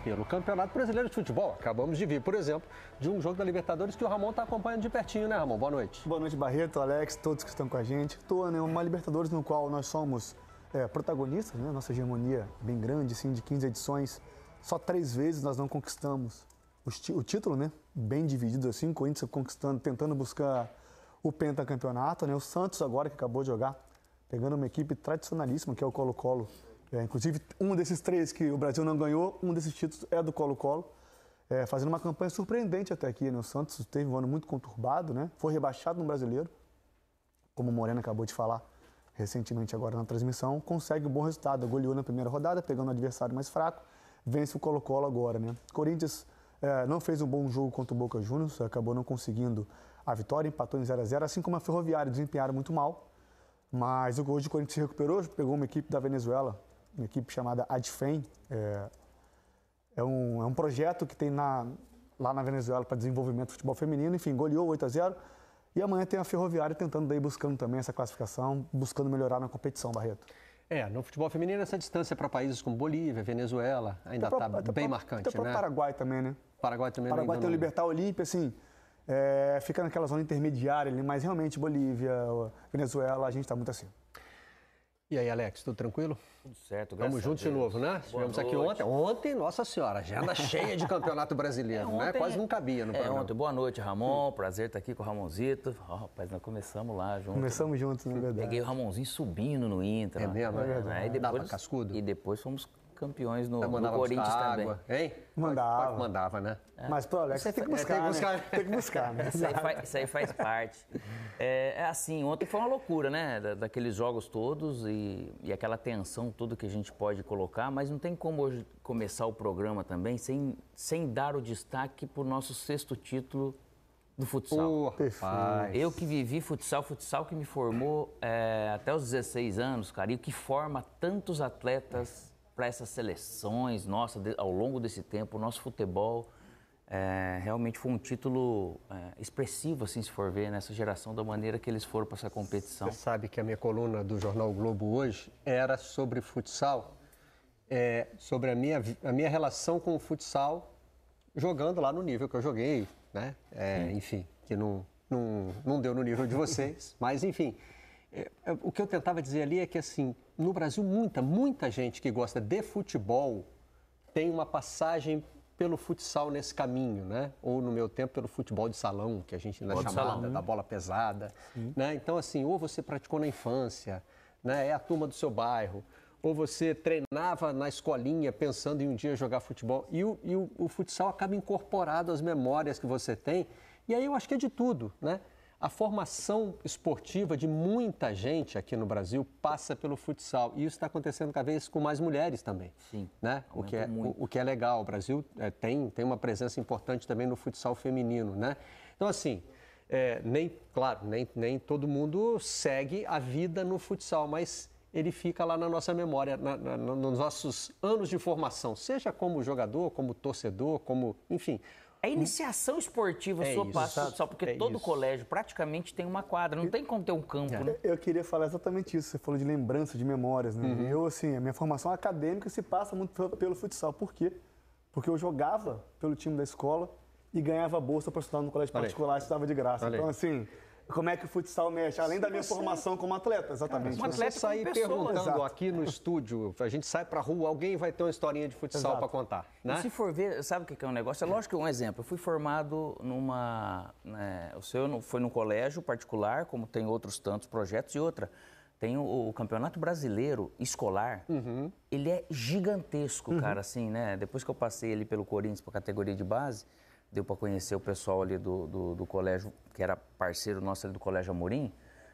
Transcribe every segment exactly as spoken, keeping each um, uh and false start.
pelo Campeonato Brasileiro de Futebol. Acabamos de vir, por exemplo, de um jogo da Libertadores que o Ramon está acompanhando de pertinho, né, Ramon? Boa noite. Boa noite, Barreto, Alex, todos que estão com a gente. Estou, né, uma Libertadores no qual nós somos é, protagonistas, né? Nossa hegemonia bem grande, assim, de quinze edições. Só três vezes nós não conquistamos o título, né? Bem dividido assim, o Corinthians conquistando, tentando buscar o pentacampeonato, né? O Santos agora que acabou de jogar, pegando uma equipe tradicionalíssima que é o Colo-Colo. É, inclusive, um desses três que o Brasil não ganhou, um desses títulos é do Colo-Colo, é, fazendo uma campanha surpreendente até aqui, né? O Santos teve um ano muito conturbado, né? Foi rebaixado no Brasileiro, como o Moreno acabou de falar recentemente agora na transmissão, consegue um bom resultado, goleou na primeira rodada, pegando um adversário mais fraco, vence o Colo-Colo agora, né? Corinthians É, não fez um bom jogo contra o Boca Juniors, acabou não conseguindo a vitória, empatou em zero a zero, assim como a Ferroviária desempenharam muito mal. Mas hoje o Corinthians se recuperou, pegou uma equipe da Venezuela, uma equipe chamada Adfem. É, é, um, é um projeto que tem na, lá na Venezuela para desenvolvimento do futebol feminino. Enfim, goleou oito a zero. E amanhã tem a Ferroviária tentando daí buscando também essa classificação, buscando melhorar na competição, Barreto. É, no futebol feminino essa distância para países como Bolívia, Venezuela, ainda está bem pra, marcante, até né? o Paraguai também, né? Paraguai também. Paraguai tem o não... Libertad Olímpia, assim, é, fica naquela zona intermediária ali, mas realmente Bolívia, Venezuela, a gente está muito acima. E aí, Alex, tudo tranquilo? Tudo certo, graças Estamos juntos de novo, né? Estivemos aqui ontem. Ontem, nossa senhora, agenda cheia de campeonato brasileiro, é, ontem, né? Quase não cabia no é, programa. Ontem, boa noite, Ramon. Hum. Prazer estar aqui com o Ramonzito. Oh, rapaz, nós começamos lá juntos. Começamos juntos, na verdade. Peguei o Ramonzinho subindo no Inter. É mesmo? É verdade. Aí depois, Dava cascudo? E depois fomos campeões no, no Corinthians água, também. Hein? Mandava. Mandava, né? É. Mas pro Alex você tem que buscar, é, tem que buscar, né? Tem que buscar, né? Isso aí faz, isso aí faz parte. É, é assim, ontem foi uma loucura, né? Da, daqueles jogos todos e, e aquela tensão toda que a gente pode colocar, mas não tem como hoje começar o programa também sem, sem dar o destaque pro nosso sexto título do futsal. Oh, eu que vivi futsal, futsal que me formou é, até os dezesseis anos, cara, e que forma tantos atletas para essas seleções, nossa, de, ao longo desse tempo, o nosso futebol é, realmente foi um título é, expressivo, assim, se for ver, nessa geração, da maneira que eles foram para essa competição. Você sabe que a minha coluna do Jornal Globo hoje era sobre futsal, é, sobre a minha, a minha relação com o futsal jogando lá no nível que eu joguei, né? É, enfim, que não, não, não deu no nível de vocês, mas enfim... É, é, o que eu tentava dizer ali é que, assim, no Brasil, muita, muita gente que gosta de futebol tem uma passagem pelo futsal nesse caminho, né? Ou, no meu tempo, pelo futebol de salão, que a gente ainda chamava, da bola pesada, né? Então, assim, ou você praticou na infância, né? É a turma do seu bairro, ou você treinava na escolinha pensando em um dia jogar futebol, e o, e o, o futsal acaba incorporado às memórias que você tem, e aí eu acho que é de tudo, né? A formação esportiva de muita gente aqui no Brasil passa pelo futsal. E isso está acontecendo cada vez com mais mulheres também. Sim, né? o, que é, o, o que é legal. O Brasil é, tem, tem uma presença importante também no futsal feminino, né? Então, assim, é, nem, claro, nem, nem todo mundo segue a vida no futsal, mas ele fica lá na nossa memória, na, na, nos nossos anos de formação. Seja como jogador, como torcedor, como... enfim... A iniciação esportiva é sua isso, passa só porque é todo isso. colégio praticamente tem uma quadra, não tem como ter um campo, é. né? Eu queria falar exatamente isso, você falou de lembrança, de memórias, né? Uhum. Eu, assim, a minha formação acadêmica se passa muito pelo, pelo futsal. Por quê? Porque eu jogava pelo time da escola e ganhava bolsa para estudar no colégio Falei. particular, estudava de graça. Falei. Então, assim... Como é que o futsal mexe? Além da minha você... formação como atleta, exatamente. Cara, se você sair perguntando Exato. aqui no estúdio, a gente sai pra rua, alguém vai ter uma historinha de futsal para contar, né? E se for ver, sabe o que é um negócio? É lógico que um exemplo, eu fui formado numa... Né, o seu foi num colégio particular, como tem outros tantos projetos, e outra, tem o, o Campeonato Brasileiro Escolar, uhum. ele é gigantesco, uhum. cara, assim, né? Depois que eu passei ali pelo Corinthians, para a categoria de base, deu para conhecer o pessoal ali do, do, do colégio, que era parceiro nosso ali do Colégio Amorim,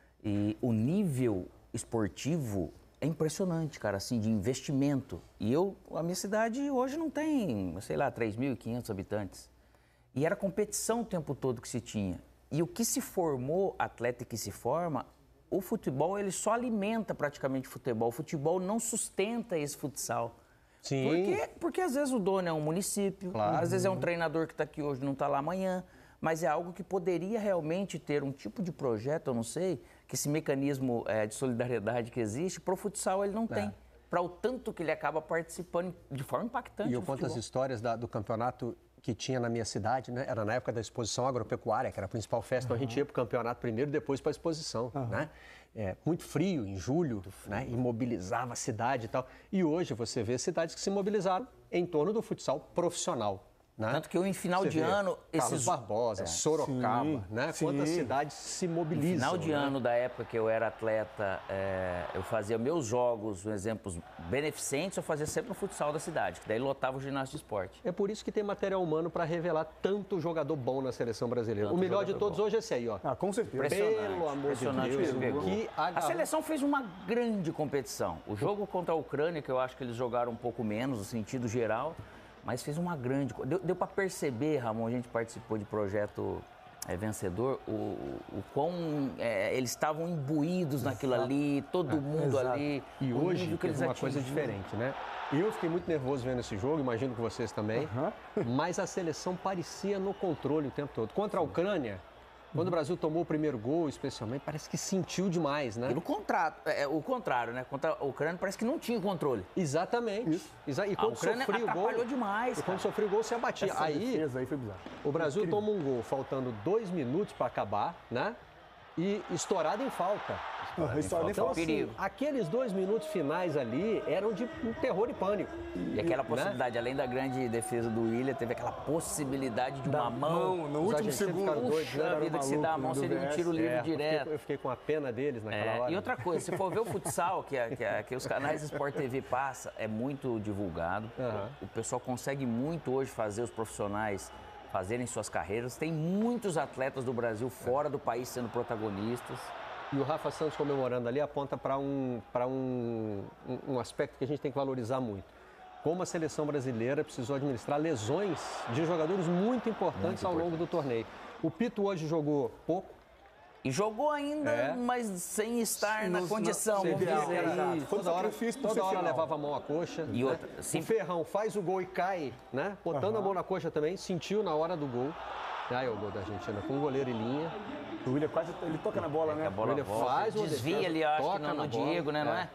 e o nível esportivo é impressionante, cara, assim, de investimento. E eu, a minha cidade hoje não tem, sei lá, três mil e quinhentos habitantes. E era competição o tempo todo que se tinha. E o que se formou, atleta que se forma, o futebol, ele só alimenta praticamente o futebol. O futebol não sustenta esse futsal. Sim. Porque, porque às vezes o dono é um município, claro. às vezes é um treinador que está aqui hoje e não está lá amanhã, mas é algo que poderia realmente ter um tipo de projeto, eu não sei, que esse mecanismo é, de solidariedade que existe, para o futsal ele não tem. para o tanto que ele acaba participando de forma impactante. E eu conto as histórias da, do campeonato que tinha na minha cidade, né? Era na época da exposição agropecuária, que era a principal festa, uhum. Então a gente ia para o campeonato primeiro, depois para a exposição, uhum. né? É, muito frio, em julho, né? Imobilizava a cidade e tal. E hoje você vê cidades que se mobilizaram em torno do futsal profissional. Né? Tanto que eu, em final Você de ano... Carlos esses... Barbosa, é. Sorocaba, sim, né? Sim. Quantas cidades se mobilizam. No final de né? ano da época que eu era atleta, é, eu fazia meus jogos, exemplos beneficentes, eu fazia sempre no futsal da cidade, que daí lotava o ginásio de esporte. É por isso que tem material humano para revelar tanto jogador bom na seleção brasileira. Tanto o melhor de todos bom. Hoje é esse aí, ó. Ah, com certeza. Pelo amor de Deus. Que a, a seleção fez uma grande competição. O jogo contra a Ucrânia, que eu acho que eles jogaram um pouco menos, no sentido geral... Mas fez uma grande... Deu, deu para perceber, Ramon, a gente participou de projeto é, vencedor, o, o quão é, eles estavam imbuídos naquilo exato. Ali, todo é, mundo exato. Ali. E hoje que eles uma coisa diferente, né? Eu fiquei muito nervoso vendo esse jogo, imagino que vocês também, uhum. Mas a seleção parecia no controle o tempo todo. Contra a Ucrânia... Quando o Brasil tomou o primeiro gol, especialmente, parece que sentiu demais, né? Pelo contrário, é, o contrário, né? Contra a Ucrânia parece que não tinha controle. Exatamente. Isso. Exa e quando a Ucrânia sofreu o gol, demais. E quando sofreu o gol, se abatia. Essa aí, defesa aí foi bizarro. O Brasil Incrível. Toma um gol faltando dois minutos para acabar, né? E estourado em falta. Não, estourado em então, falta. Assim, aqueles dois minutos finais ali eram de um terror e pânico. E aquela possibilidade, né? Além da grande defesa do Willian, teve aquela possibilidade de uma da mão. mão no último segundo. Puxa, a vida que se dá a mão seria um tiro livre é, direto. Eu fiquei, eu fiquei com a pena deles naquela é, hora. E outra coisa, se for ver o futsal, que, a, que, a, que os canais Sport T V passa, é muito divulgado. Uhum. O pessoal consegue muito hoje fazer os profissionais fazerem suas carreiras. Tem muitos atletas do Brasil fora do país sendo protagonistas. E o Rafa Santos comemorando ali aponta para um, para um, um, um aspecto que a gente tem que valorizar muito. Como a seleção brasileira precisou administrar lesões de jogadores muito importantes muito ao longo do torneio. O Pito hoje jogou pouco. E jogou ainda, é. Mas sem estar Sim, na nos, condição. Vamos dizer, aí, toda hora, toda hora levava a mão à coxa. E né? outra, sim. O Ferrão faz o gol e cai, né? Botando uhum. a mão na coxa também, sentiu na hora do gol. Aí é o gol da Argentina, com o goleiro em linha. O Willian quase, ele toca na bola, é, né? A bola o Willian faz o desvia ali, acho que no, no Diego, né? É. Não é?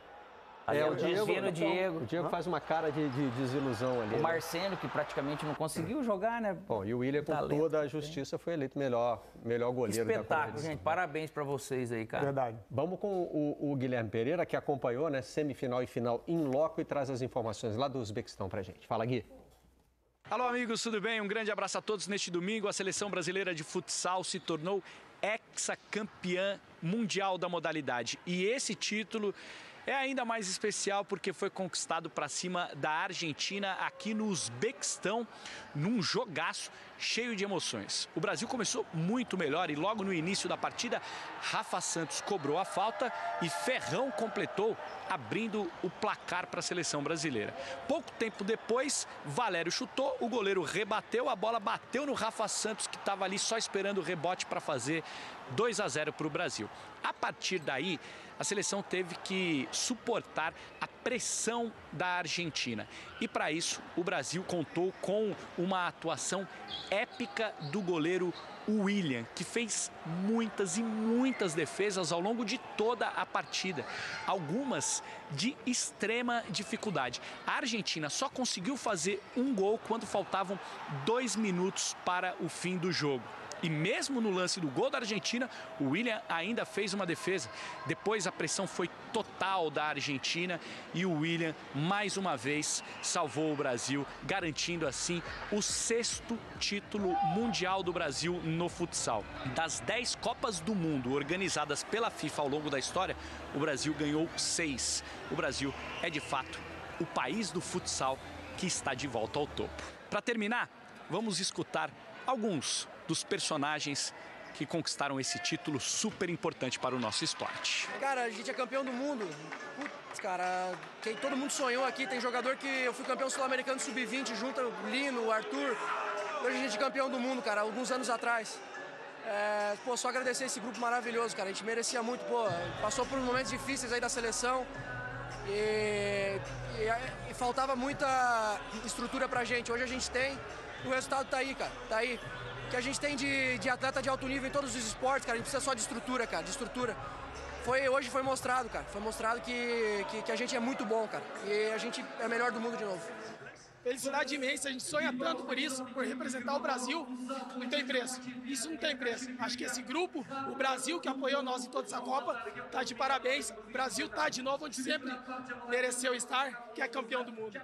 É, o Diego, desvia no Diego. O Diego faz uma cara de, de desilusão ali. O Marcelo, né? Que praticamente não conseguiu jogar, né? Bom, e o Willian, com Talento, toda a justiça, foi eleito melhor, melhor goleiro da competição. Espetáculo, gente. Parabéns pra vocês aí, cara. Verdade. Vamos com o, o Guilherme Pereira, que acompanhou, né, semifinal e final em loco e traz as informações lá do Uzbequistão pra gente. Fala, Gui. Alô, amigos, tudo bem? Um grande abraço a todos. Neste domingo, a seleção brasileira de futsal se tornou hexacampeã mundial da modalidade. E esse título é ainda mais especial porque foi conquistado para cima da Argentina aqui no Uzbequistão, num jogaço cheio de emoções. O Brasil começou muito melhor e logo no início da partida, Rafa Santos cobrou a falta e Ferrão completou, abrindo o placar para a seleção brasileira. Pouco tempo depois, Valério chutou, o goleiro rebateu, a bola bateu no Rafa Santos, que estava ali só esperando o rebote para fazer dois a zero para o Brasil. A partir daí, a seleção teve que suportar a pressão da Argentina. E para isso, o Brasil contou com uma atuação épica do goleiro Willian, que fez muitas e muitas defesas ao longo de toda a partida, algumas de extrema dificuldade. A Argentina só conseguiu fazer um gol quando faltavam dois minutos para o fim do jogo. E mesmo no lance do gol da Argentina, o Willian ainda fez uma defesa. Depois a pressão foi total da Argentina e o Willian, mais uma vez, salvou o Brasil, garantindo assim o sexto título mundial do Brasil no futsal. Das dez Copas do Mundo organizadas pela FIFA ao longo da história, o Brasil ganhou seis. O Brasil é, de fato, o país do futsal que está de volta ao topo. Para terminar, vamos escutar alguns dos personagens que conquistaram esse título super importante para o nosso esporte. Cara, a gente é campeão do mundo. Putz, cara, quem todo mundo sonhou aqui. Tem jogador que eu fui campeão sul-americano sub vinte, junto o Lino, o Arthur. Hoje a gente é campeão do mundo, cara, alguns anos atrás. É, pô, só agradecer esse grupo maravilhoso, cara. A gente merecia muito, pô. Passou por momentos difíceis aí da seleção. E, e, e faltava muita estrutura pra gente. Hoje a gente tem. E o resultado tá aí, cara. Tá aí. O que a gente tem de, de atleta de alto nível em todos os esportes, cara, a gente precisa só de estrutura, cara, de estrutura. foi, hoje foi mostrado, cara. Foi mostrado que, que, que a gente é muito bom, cara. E a gente é o melhor do mundo de novo. Felicidade imensa, a gente sonha tanto por isso, por representar o Brasil, não tem preço. Isso não tem preço. Acho que esse grupo, o Brasil que apoiou nós em toda essa Copa, tá de parabéns. O Brasil tá de novo onde sempre mereceu estar, que é campeão do mundo.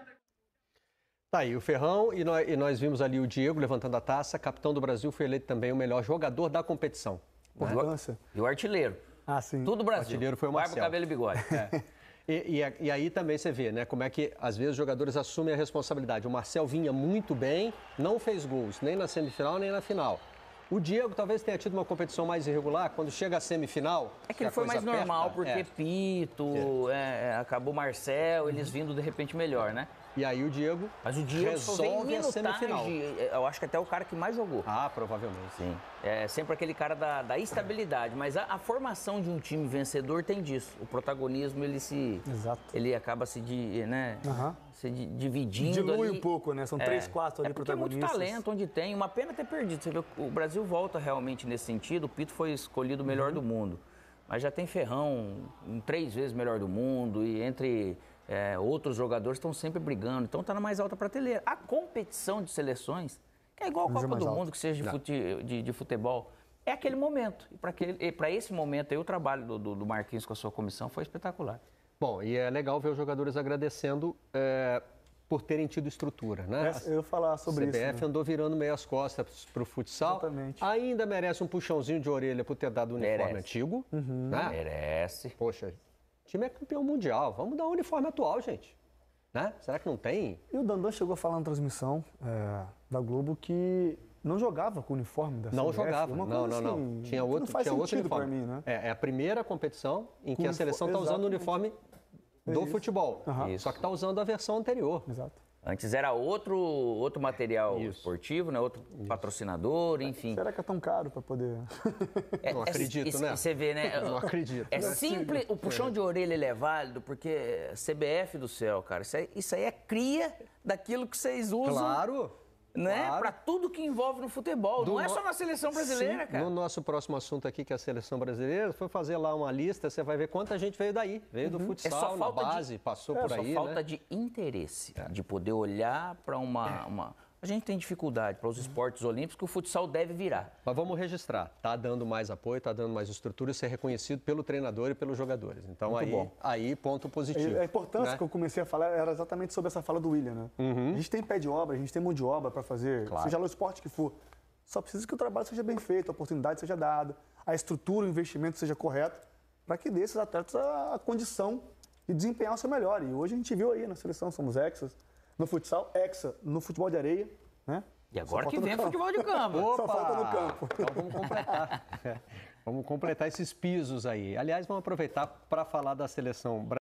Tá aí o Ferrão e nós, e nós vimos ali o Diego levantando a taça, capitão do Brasil, foi eleito também o melhor jogador da competição. Importância. E o artilheiro. Ah, sim. Tudo Brasil. O artilheiro foi o Barba, Marcel. cabelo e bigode. É. E, e, e aí também você vê, né, como é que às vezes os jogadores assumem a responsabilidade. O Marcel vinha muito bem, não fez gols, nem na semifinal, nem na final. O Diego talvez tenha tido uma competição mais irregular, quando chega à semifinal... É que ele foi mais aperta, normal, porque é. Pito, é. É, acabou Marcel, eles vindo de repente melhor, né? E aí o Diego Mas o Diego só vem resolve a semifinal. minutagem, eu acho que até o cara que mais jogou. Ah, provavelmente. Sim. É sempre aquele cara da, da estabilidade, mas a, a formação de um time vencedor tem disso. O protagonismo, ele se... Exato. Ele acaba se, di, né, Uhum. se di, dividindo Dilui ali. um pouco, né? São É, três, quatro ali é porque é muito protagonistas. talento onde tem. Uma pena ter perdido. Você vê, o Brasil volta realmente nesse sentido. O Pito foi escolhido o melhor do mundo. Mas já tem Ferrão, um, três vezes melhor do mundo. E entre é, outros jogadores estão sempre brigando. Então está na mais alta prateleira. A competição de seleções, que é igual a Copa do Mundo, que seja de, fute, de, de futebol, é aquele momento. E para esse momento aí, o trabalho do, do, do Marquinhos com a sua comissão foi espetacular. Bom, e é legal ver os jogadores agradecendo é, por terem tido estrutura, né? É, eu ia falar sobre isso. A C B F isso, né? andou virando meio as costas para o futsal. Exatamente. Ainda merece um puxãozinho de orelha por ter dado o uniforme Merece. antigo. Uhum. Né? Merece. Poxa, o time é campeão mundial. Vamos dar o uniforme atual, gente. Né? Será que não tem? E o Dandan chegou a falar na transmissão é, da Globo que não jogava com o uniforme da Não C B F. jogava. Uma Não, coisa não, assim, não. Tinha que outro, não faz tinha outro sentido uniforme. pra mim, né? É, é a primeira competição em que Com a seleção está usando o uniforme do Isso. futebol. Aham. Só que está usando a versão anterior. Exato. Antes era outro, outro material Isso. esportivo, né? Outro patrocinador, enfim. Será que é tão caro para poder... É, Não é- acredito, e- né? e Você vê, né? Não acredito. É simples, o puxão de orelha ele é válido, porque C B F do céu, cara, isso aí, isso aí é cria daquilo que vocês usam, Claro. né? claro. Pra tudo que envolve no futebol. Do não é no- só na seleção brasileira, Sim, cara. No nosso próximo assunto aqui, que é a seleção brasileira, foi fazer lá uma lista, você vai ver quanta gente veio daí. Veio do É futsal, só na falta base, de, passou é, por só aí, falta né? de interesse, de poder olhar para uma, uma... A gente tem dificuldade para os esportes olímpicos que o futsal deve virar. Mas vamos registrar. Tá dando mais apoio, tá dando mais estrutura e ser reconhecido pelo treinador e pelos jogadores. Então Muito aí, bom. aí ponto positivo. A importância né? que eu comecei a falar era exatamente sobre essa fala do William, né? A gente tem pé de obra, a gente tem mão de obra para fazer, Claro. seja lá o esporte que for. Só precisa que o trabalho seja bem feito, a oportunidade seja dada, a estrutura, o investimento seja correto, para que dê esses atletas a, a condição de desempenhar o seu melhor. E hoje a gente viu aí na seleção, somos hexas, no futsal, hexa, no futebol de areia, né? E agora Só que falta vem no campo. futebol de campo. Só falta no campo. Então vamos completar. Vamos completar esses pisos aí. Aliás, vamos aproveitar para falar da seleção brasileira.